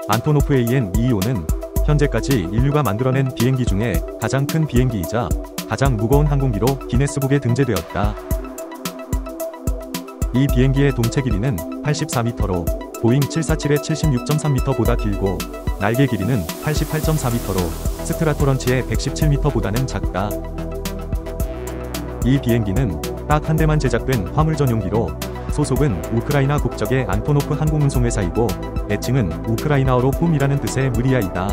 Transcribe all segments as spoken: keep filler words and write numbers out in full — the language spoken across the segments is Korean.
안토노프 에이엔 이십오는 현재까지 인류가 만들어낸 비행기 중에 가장 큰 비행기이자 가장 무거운 항공기로 기네스북에 등재되었다. 이 비행기의 동체 길이는 팔십사 미터로 보잉 칠사칠의 칠십육 점 삼 미터보다 길고 날개 길이는 팔십팔 점 사 미터로 스트라토런치의 백십칠 미터보다는 작다. 이 비행기는 딱 한 대만 제작된 화물 전용기로 소속은 우크라이나 국적의 안토노프 항공운송회사이고 애칭은 우크라이나어로 꿈이라는 뜻의 무리아이다.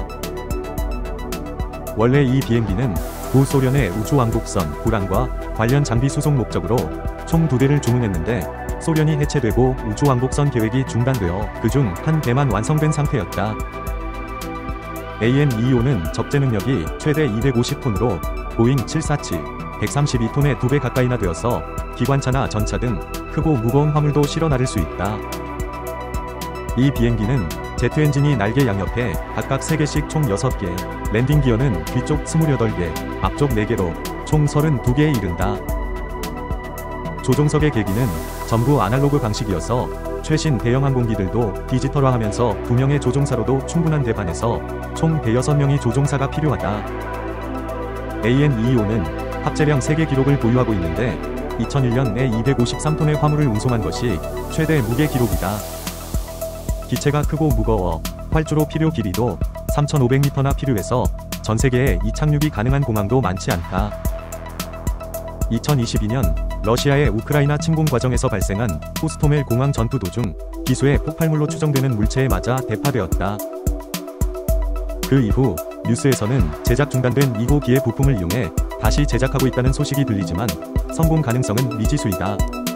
원래 이 비행기는 구소련의 우주왕복선 부란과 관련 장비 수송 목적으로 총 두 대를 주문했는데 소련이 해체되고 우주왕복선 계획이 중단되어 그중 한 대만 완성된 상태였다. 에이엔 이십오는 적재 능력이 최대 이백오십 톤으로 보잉 칠사칠 백삼십이 톤의 두 배 가까이나 되어서 기관차나 전차 등 크고 무거운 화물도 실어 나를 수 있다. 이 비행기는 제트 엔진이 날개 양옆에 각각 세 개씩 총 여섯 개, 랜딩 기어는 뒤쪽 이십팔 개, 앞쪽 네 개로 총 삼십이 개에 이른다. 조종석의 계기는 전부 아날로그 방식이어서 최신 대형 항공기들도 디지털화하면서 두 명의 조종사로도 충분한 데 반해서 총 대여섯 명의 조종사가 필요하다. 에이엔 이십오는 합재량 세계 기록을 보유하고 있는데 이천일 년에 이백오십삼 톤의 화물을 운송한 것이 최대 무게 기록이다. 기체가 크고 무거워 활주로 필요 길이도 삼천오백 미터나 필요해서 전세계에 이착륙이 가능한 공항도 많지 않다. 이천이십이 년 러시아의 우크라이나 침공 과정에서 발생한 호스토멜 공항 전투 도중 기수의 폭발물로 추정되는 물체에 맞아 대파되었다. 그 이후 뉴스에서는 제작 중단된 이 호기의 부품을 이용해 다시 제작하고 있다는 소식이 들리지만 성공 가능성은 미지수이다.